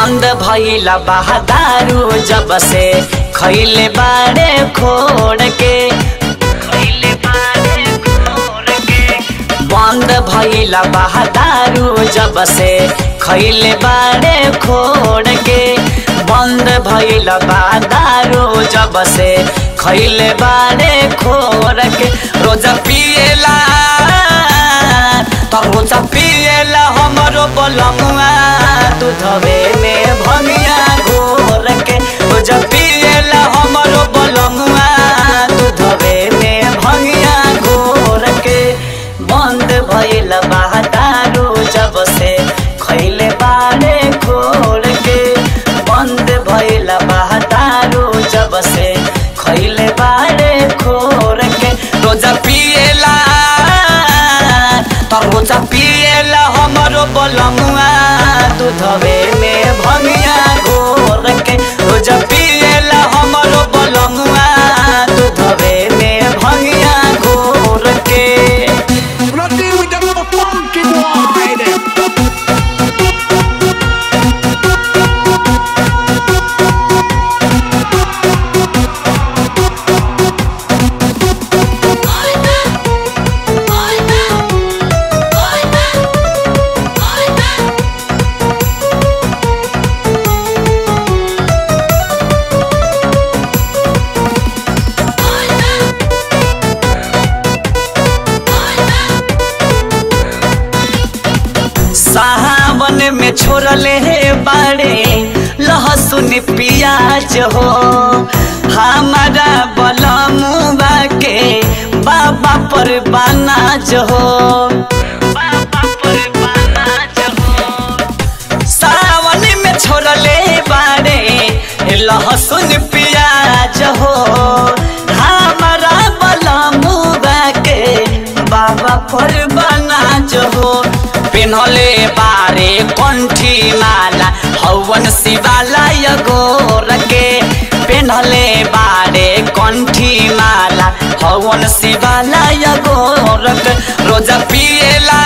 बंद भइला बहादारू जब से खैले बाड़े खोड़ के बंद भइला बहादारू जब से खैले बाड़े खोड़ के बंद भइला बहादारू जब से खैले बाड़े खोड़ के रोजा पिएला तो रोजा पिएला हमरो बलमुआ दूधवे में भंगिया घोर के रोजा पिएला हमरो बलमुआ दूधवे में भंगिया घोर के बंद भइल बहादारू जब से खैले बाड़े खोड़ के बंद भइल बहादारू जब से खैले बाड़े खोड़ के रोजा पिएला तो रोजा पिएला हमरो बलमुआ दूधवे में भंगिया घोर के रोजा पिएला हमरो बलमुआ दूधवे में भंगिया घोर के सावन में छोड़ले हे बाड़े लहसुन पियाज हो हमारा बलमुआ के बाबा पर बानाज हो सावन में छोड़ले बाड़े लहसुन पियाज हो हमारा बलमुआ के बाबा पर बानाज हो पिन्हले बारे कंठी माला हवन शिवाला गोर के पिन्हले बारे कंठी माला हवन शिवाला गोर के रोजा पिएला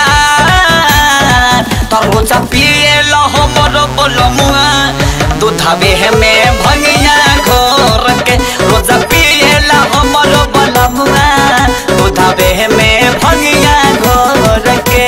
तो रोजा पिएला हमरो बलमुआ दूधवे में भंगिया घोर के रोजा पिएला हमरो बलमुआ दूधवे में भंगिया घोर के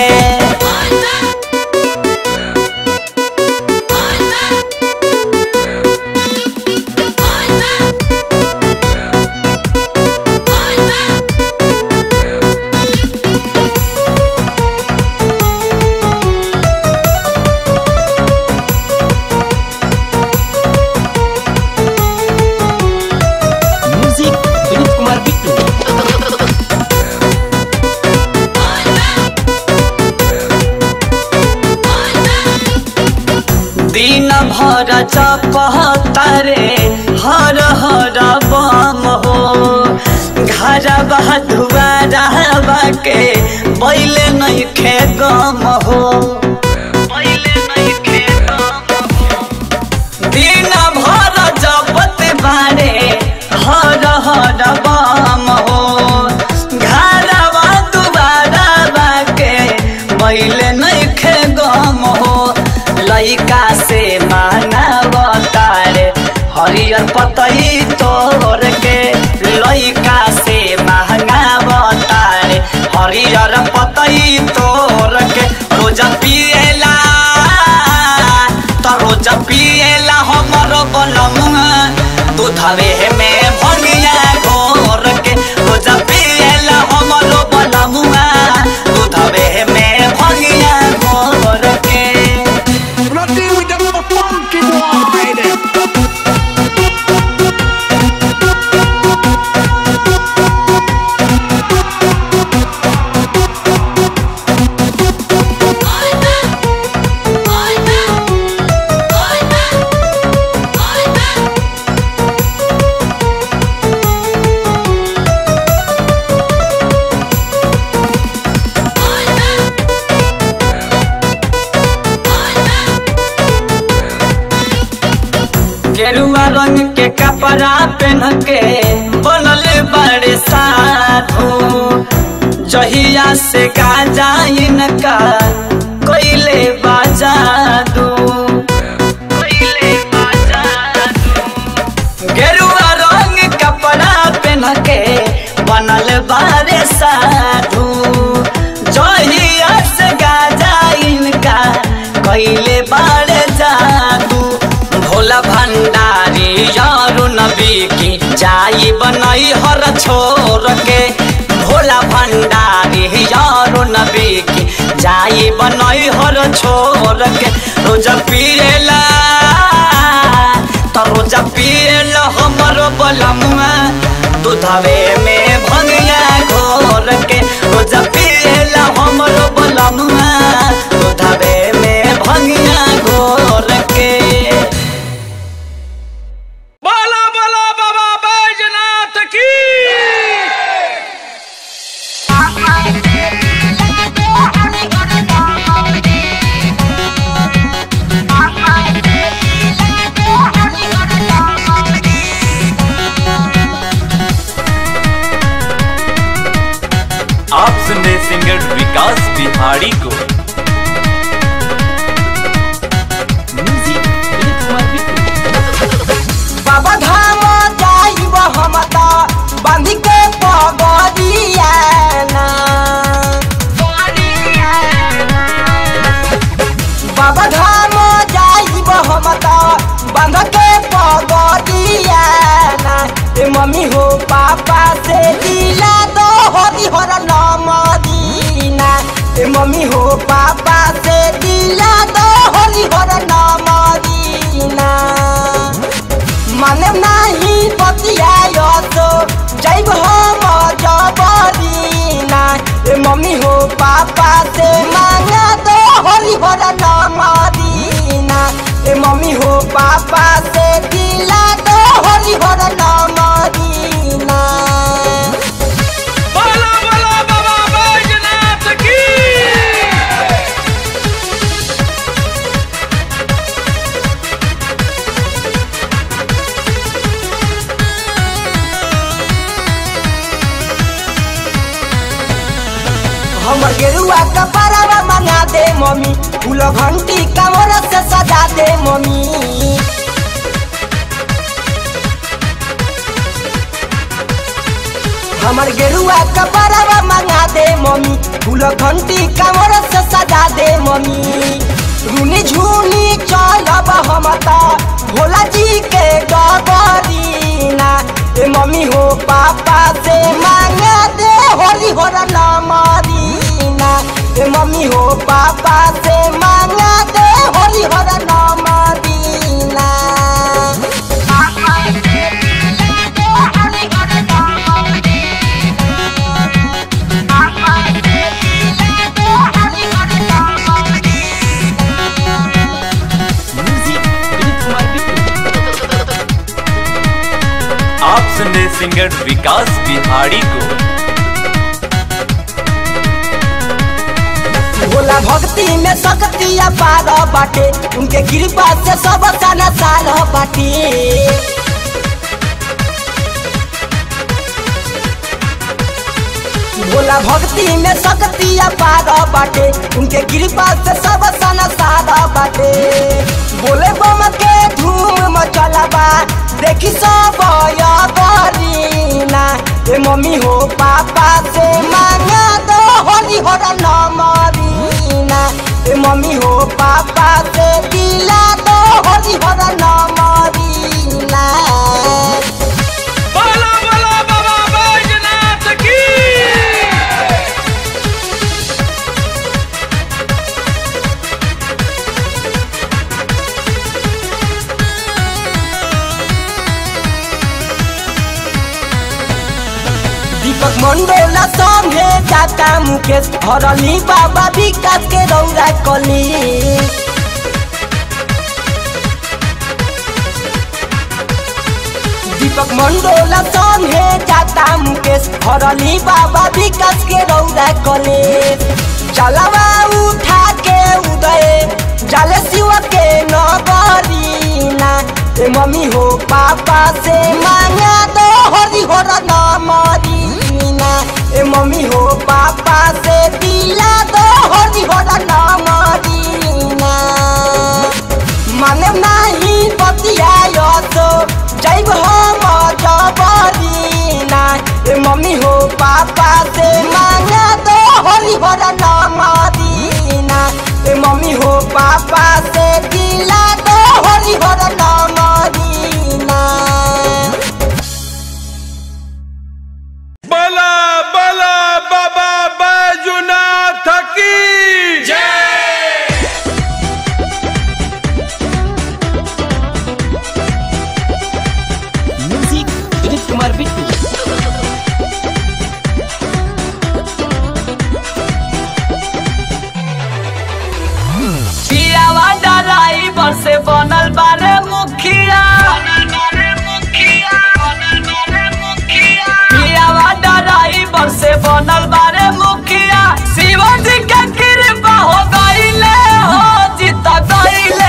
दिन भर जपतारे हर हर बम हो घरवा दुआरवा के बैले नइखे गम हो दिन भर जपत बारे हर हर बम हो घरवा दुआरवा के बैले नइखे गम हो लइका से मांगावतारे हरियर पतई तोड़ के लइका से मांगावतारे हरियर पतई तोड़ के रोजा पिएला तो रोजा पिएला हमरो बलमुआ दूधवे में भंगिया घोर के रोजा पिएला हमरो बलमुआ दूधवे में भंगिया घोर के गेरुआ रंग के कपड़ा पहन के बनल बड़े साधु जहिया से गाजा इनका कोइले बाजा दो कोइले जाई बनई हर छोर के भोला भंडारी यारो नबी की जाई बनई हर छोर के रोज पिएला तो रोज पिएला हमरो बलमुआ दूधवे में भंगिया घोर के रोज पिएला हमरो बलमुआ दूधवे में भंगिया घोर के। बोला बोला बाबा बैजनाथ की। आप सुन रहे सिंगर विकास बिहारी को। बाबा धाम जाइब हम त बांध के पगड़िया ना बाबा धाम जाइब हम त बांध के पगड़िया ना ए मम्मी हो पापा से दिला दो हरिहर नाम दीना ए मम्मी हो पापा से दिला दो हरिहर नाम दीना माने नहीं बतिया तो जैब हम जबरीना ए मम्मी हो पापा से मांगा दो हरिहर नाम दीना ए मम्मी हो पापा से दिला दो हरिहर नाम दीना। बोला बोला बाबा बैजनाथ की। हमर गेरुआ कपड़ा मंगा दे मम्मी फूल घंटी कमर से सजा दे मम्मी हमर गेरुआ कपड़ा मंगा दे मम्मी फूल घंटी कमर से सजा दे मम्मी रूनी झूनी चलब हम त भोला जी के डगरीना ए मम्मी हो पापा से मांगा दे हरिहर नाम दीना ए मम्मी हो पापा से मांगा दे हरिहर नाम दीना। आप सुन रहे सिंगर विकास बिहारी को। भोला भक्ति में शक्ति अपार बाटे उनके कृपा से सब साना साल बाटे भोला भक्ति में शक्ति अपार बाटे उनके कृपा से सब साना साल बाटे बोले बम के धूम मचलबा देखी सब बरीना ए मम्मी हो पापा से मांगा दो हरिहर नाम दीना ए मम्मी हो पापा से दिला दो हरिहर नाम दीना। बोला बोला बाबा बैजनाथ की। दीपक मंडोला संगे जाता मुकेश हरली बाबा विकास के रौरा कली दीपक मंडोला संगे जाता मुकेश हरली बाबा विकास के रौरा कली चलवा उठा के उदय जाले शिव के नगरीना ए मम्मी हो पापा से मांगा दो हरिहर नाम दीना ए मम्मी हो पापा से दिला दो हरिहर नाम दीना माने नहीं बतिया तो जैब हम जबरीना ए मम्मी हो पापा से मांगा दो हरिहर नाम दीना ए मम्मी हो पापा से दिला दो हरिहर नाम दीना। बनल बारे मुखिया पियावा ड्राइवर से बनल बारे मुखिया शिवाजी के कृपा हो गईले हो जीत गईले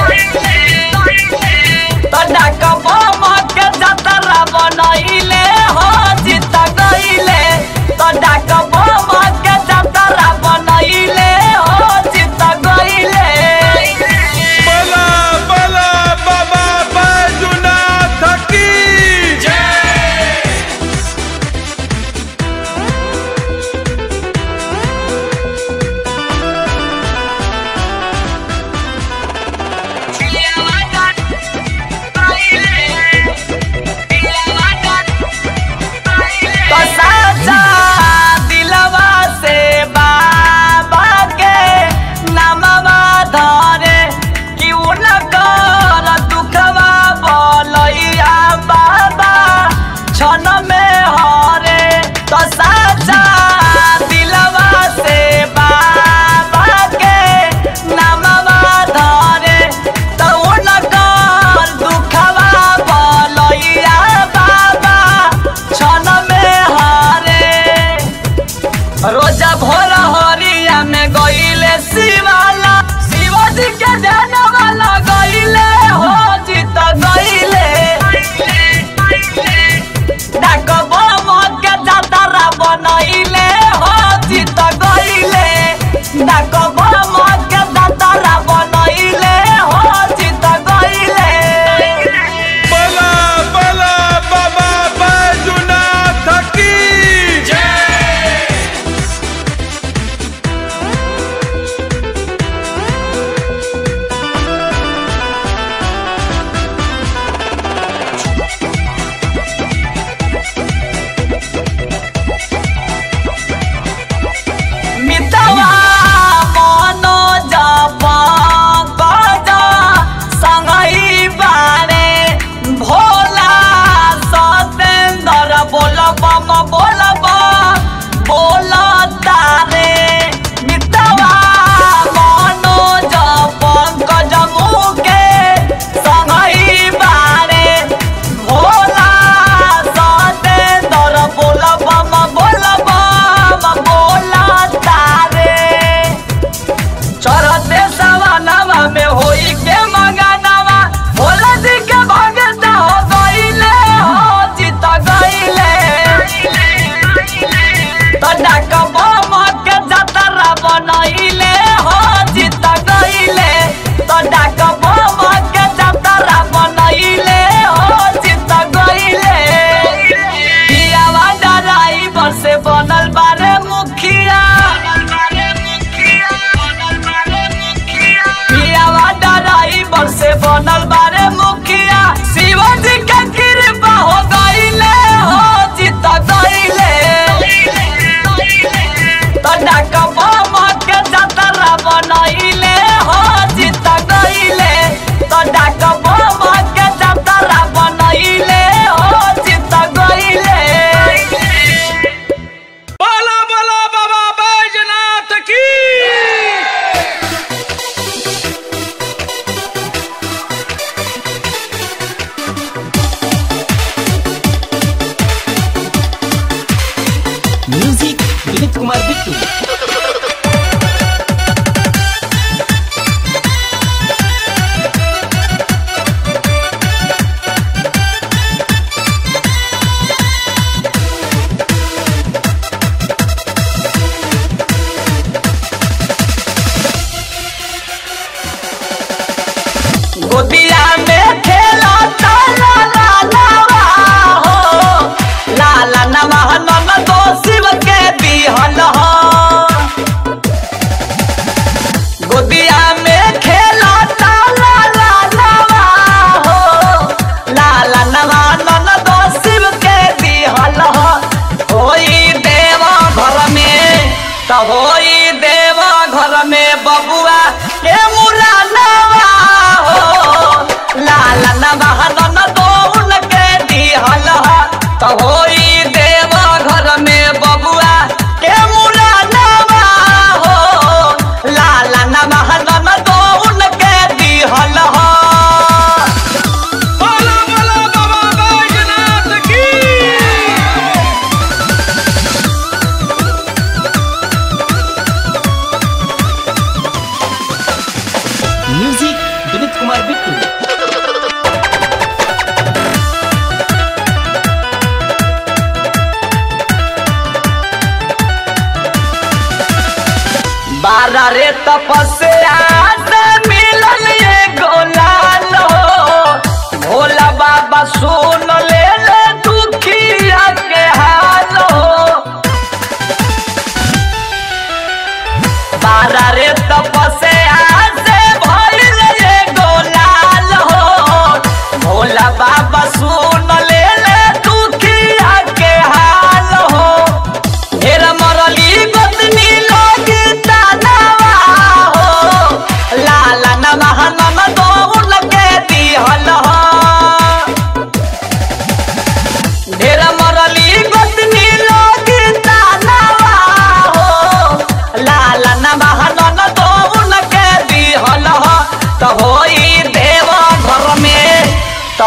तोड़ा कबम के जतरा बनैले हो जीत गईले तोड़ा कबम के जतरा बनैले हो जीत गईले बोला बोला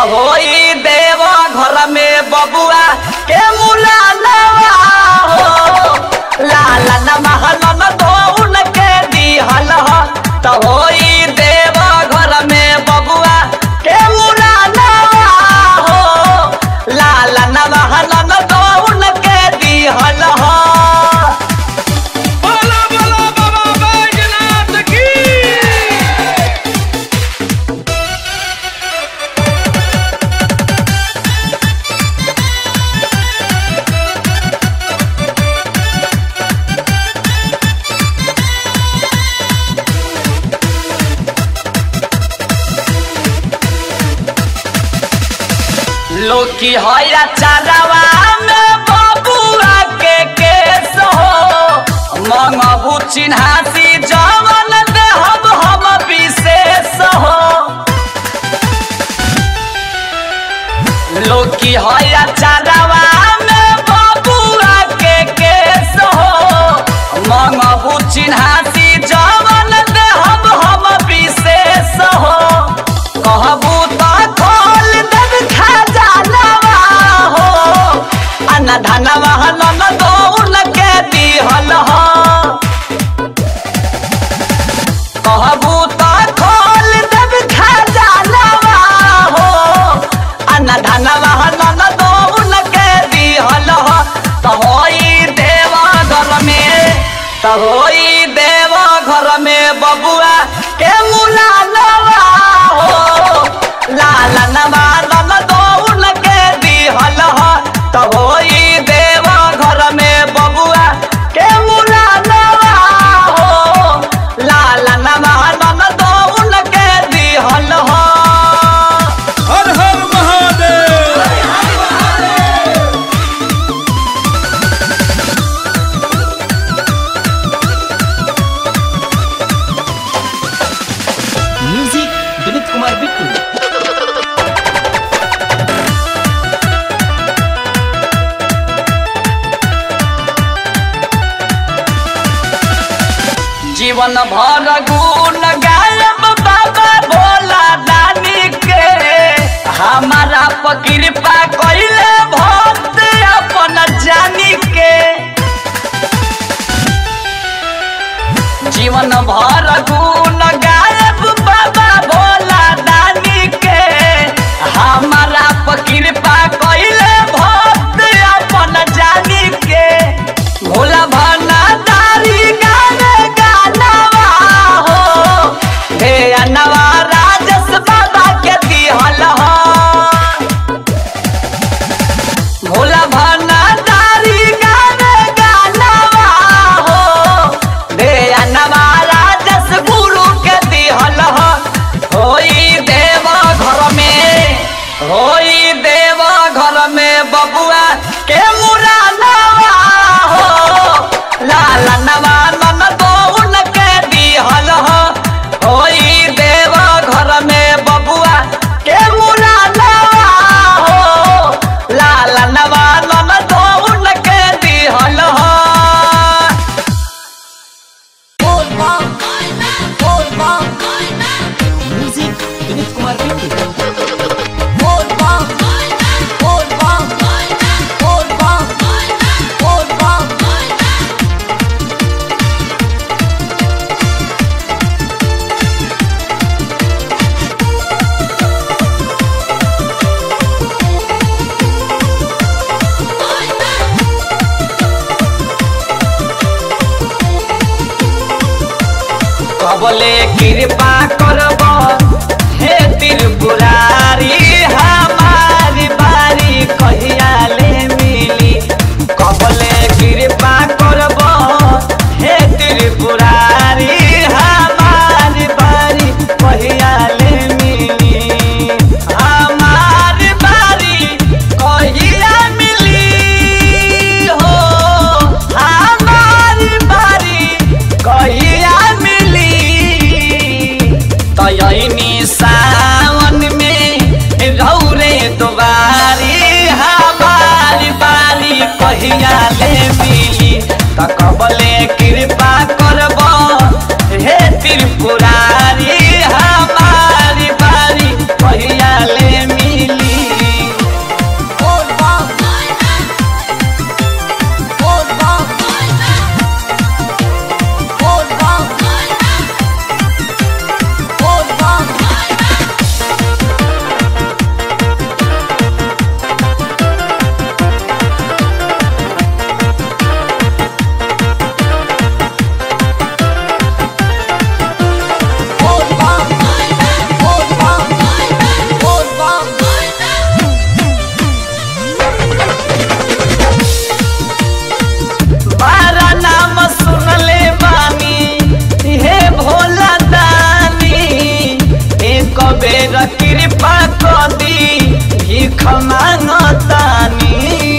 होई देव घर में बबुआ के मुला नवा हो लाला नमहलन दौन के दिहल तो होई देव घर में बबुआ के मुला नवा हो लाला नमहलन दौन के दिहल बोला बोला बाबा बैजनाथ की लोकी होया चारवा में बबुआ के केस हो मंगबू चिन्हासी जवन देहब हम विशेष हो लोकी होया चारवा में बबुआ के केस हो मंगबू चिन्हासी जवन देहब हम विशेष हो कहबू तो खोल देव खजानवा हो अन्न धनवा नन दौन के दिहल हो कहबू तो खोल देव खजानवा हो अन्न धनवा नन दौन के दिहल हो तो होई देव घर में तो होई देव घर में बबुआ के मुला नवा हो लाला नवालन दौन के दिहल तो होई देव घर में बबुआ के मुला नवा हो लाला नवालन दौन के दिहल हर हर महादेव। म्यूजिक विनीत कुमार बिट्टू। जीवन भर गुण गायब बाबा भोला दानी के हमारा पर कृपा कइले भक्त अपन जानी के जीवन भर गुण गायब बाबा भोला दानी के हमारा पर कृपा कइले भक्त अपन जानी के भोला भंडारी गाने गानवा हो हे अनवा राजस बाबा के दिहल हो भोला भंडारी गाने गानवा हो हे अनवा राजस गुरु के दिहल हो होई देव घर में होई देव घर में बबुआ के मुरा नवा हो लाला नवा नन दौन के दिहल हो होई देव घर में बबुआ के मुरा नवा हो लाला नवा नन दौन के दिहल हो म्यूजिक विनीत कुमार बिट्टू। कबले कृपा करब हे त्रिपुरारी हमारी बारी कहिया ले मिली कबले कृपा करब हे त्रिपुरारी हमारी बारी कहिया ले मिली हमारी बारी कहिया मिली हो हमारी बारी कहिया तयनी सावन में रौरे दुबारी हमारी बारी कहिया ले मिली तकबले कृपा करब हे त्रिपुरारी हमारी बारी कहिया ले मिली कदी भीख मांगतानी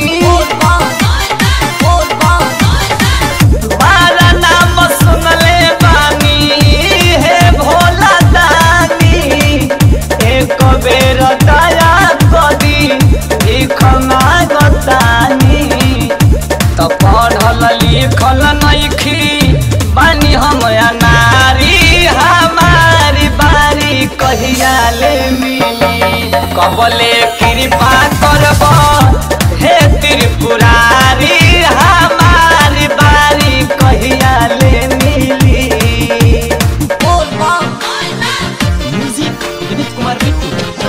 बारा नाम सुनले बानी हे भोला दानी एक बेर दया कदी भीख मांगतानी त पढ़ल लिखल नइखी बानी हम नारी हमारी बारी कहिया ले मिली कबले कृपा करब हे त्रिपुरारी हमारी बारी कहिया ले मिली। म्यूजिक विनीत कुमार बिट्टू।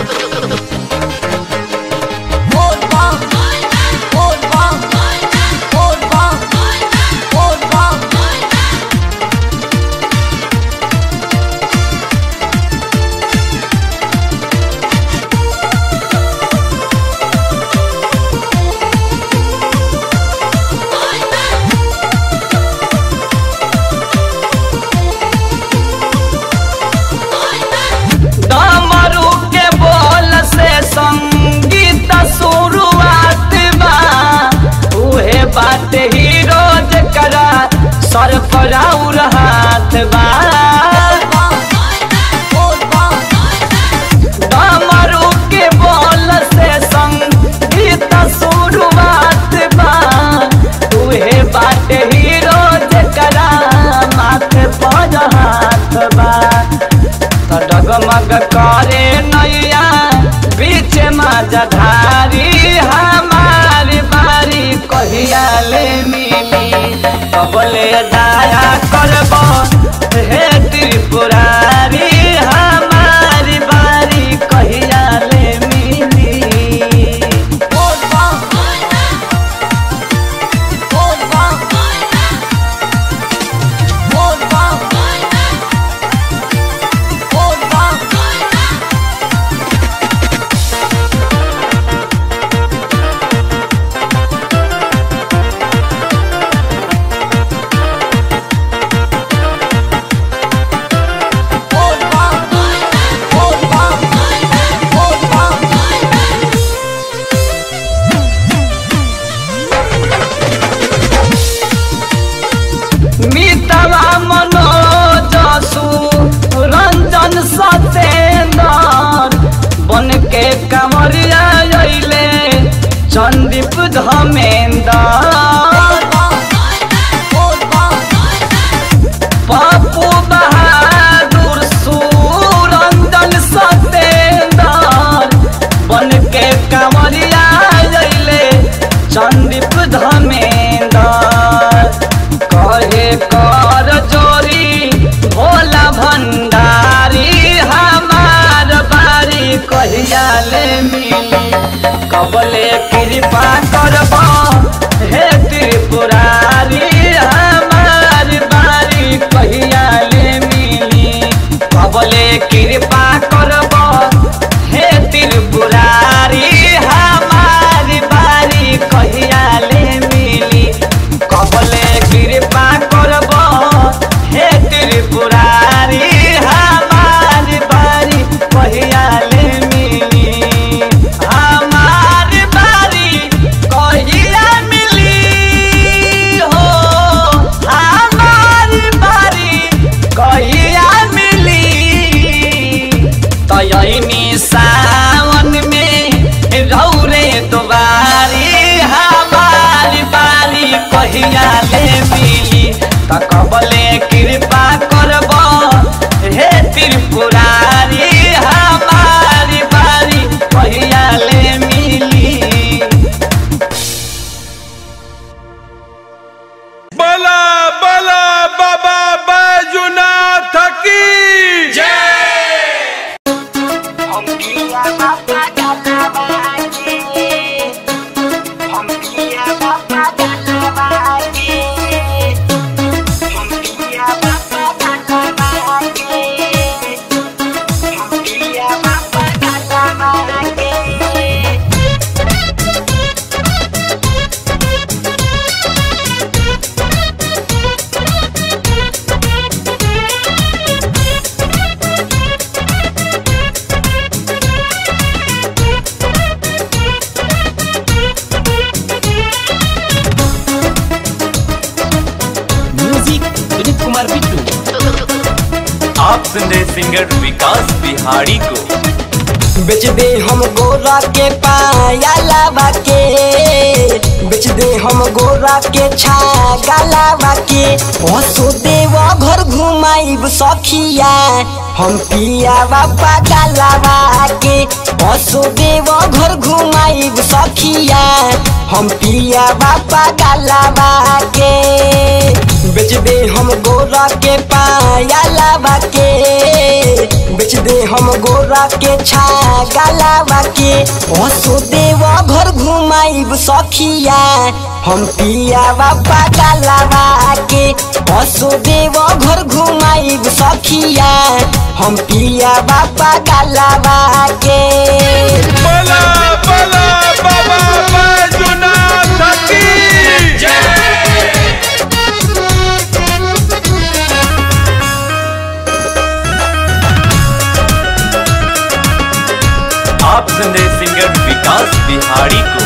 डमरू के बोल से संगीत शुरुआत बा उहे बात हीरो जकरा सर पर और हाथ बा डमरू के बोल से संगीत शुरुआत बा उहे बात हीरो जकरा माथे पर हाथ बा डगमग करे नैया बीच मजधारी हमारी बारी कहिया ले मिली कबले दया करब हे त्रिपुरारी हमारी बारी कहिया ले मिली। मितवा मनोजसु रंजन सतेंदर बन के कमरिया अइले चंदीप धमेंदर पप्पू बहादुर सुरंजन सतेंदर बन के कमरिया अइले चंदीप धमेंदर कहे कर जोरी भोला भंडारी हमार बारी कहिया ले मिली कबले कृपा करब हे त्रिपुरारी हमारी बारी कहिया ले मिली कबले कृपा करब हे त्रिपुरारी हमारी बारी कहिया ले मिली कबले कृपा करब हे त्रिपुरारी हमारी बारी कहिया ले मिली हमारी बारी कहिया मिली हो हमारी बारी कहिया मिली तयनी सावन में रौरे दुबारी हमारी बारी कहिया ले मिली त कबले कृपा करब हे त्रिपुरारी हमारी बारी कहिया ले मिली। बला बला बाबा बैजुनाथ की सुन रहे सिंगर विकास बिहारी को। बेच दे हम गोरा के पायला के, बेच दे हम गोरा के छागला के। हसो देव घर घुमाइब सखिया हम पिया बापा गलावा के। हसो देव घर घुमाइब सखिया हम पिया बापा गलावा के। बेच दे हम गोरा के पायला के, बेच दे हम गोरा के छागला के। हसो देव घर घुमाइब सखिया हम पिया बापा गलावा के। हसो देव घर घुमाइब सखिया हम पिया बापा गलावा के। बला बला बाबा बैजूनाथ की जय। आप सुन रहे सिंगर विकास बिहारी को।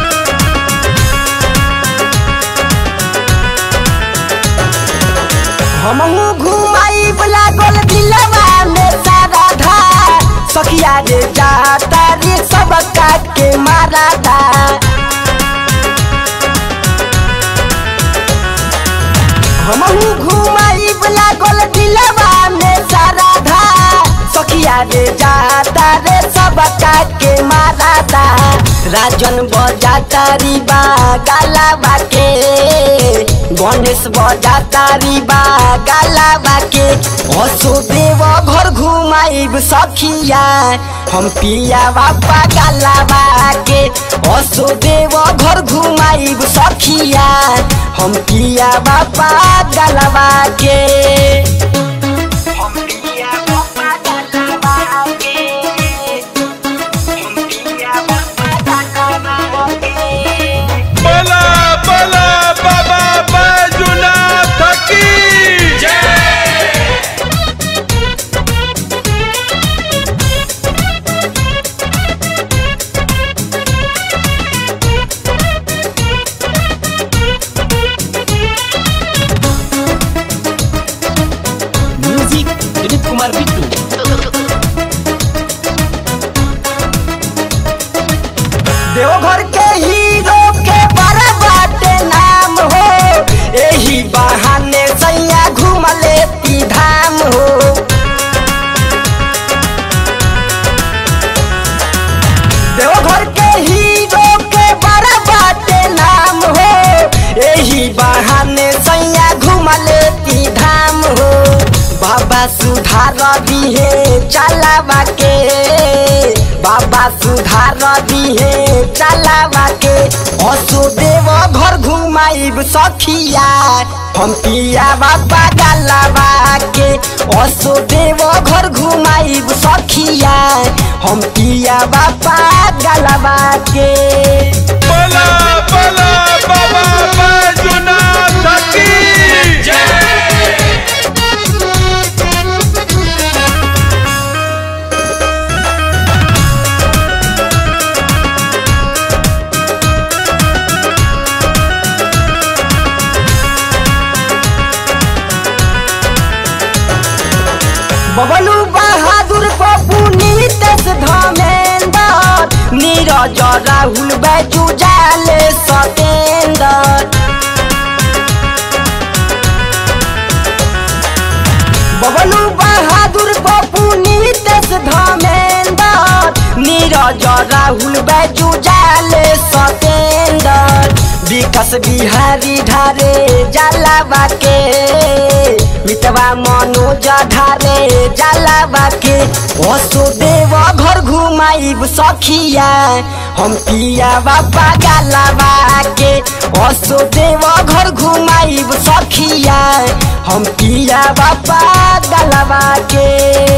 हमहू घुमाइब लागल दिलवा में सारा धा। सखिया रे जाता रे सब काट के मारा धा। हमहू घुमाइब लागल दिलवा में सारा धा। सखिया रे जाता रे सब काट के मारा धा। राजन बजाता रिबा गलावा के, गणेश बजाता रिबा गलावा के। हसो देव घर घुमाइब सखिया हम पिया बापा गलावा के। हसो देव घर घुमाइब सखिया हम पिया बापा गलावा के। हम पिया बापा गलावा के, हम पिया बापा गलावा के। बला बला बाबा बैजूनाथ की जय। म्यूजिक विनीत कुमार बिट्टू। देवघर के हीरो के बड़ा बाटे नाम हो। एही बहाने सैया घूम लेती धाम हो। देवघर के हीरो के बड़ा बाटे नाम हो। एही बहाने सैया घूम लेती धाम हो। बाबा सुधार दिहे चलावा के, बाबा सुधार दिहे चलावा के। हसो देव घर घुमाइब सखिया हम पिया बाबा गलावा के। हसो देव घर घुमाइब सखिया हम पिया बाबा गलावा के। बला बला बाबा बैजूनाथ की जय। बबलू बहादुर पप्पू नीतीश धर्मेंद्र नीरज राहुल बैजू जाले सतेंद्र। बबलू बहादुर पप्पू नीतीश धर्मेंद्र नीरज राहुल बैजू जाले सतेंद्र। विकास बिहारी ढारे जलावा के, मितवा मनोज ढारे जलावा के। हसो देव घर घुमाइब सखिया हम पिया बापा गलावा के। हसो देव घर घुमाइब सखिया हम पिया बापा गलावा के।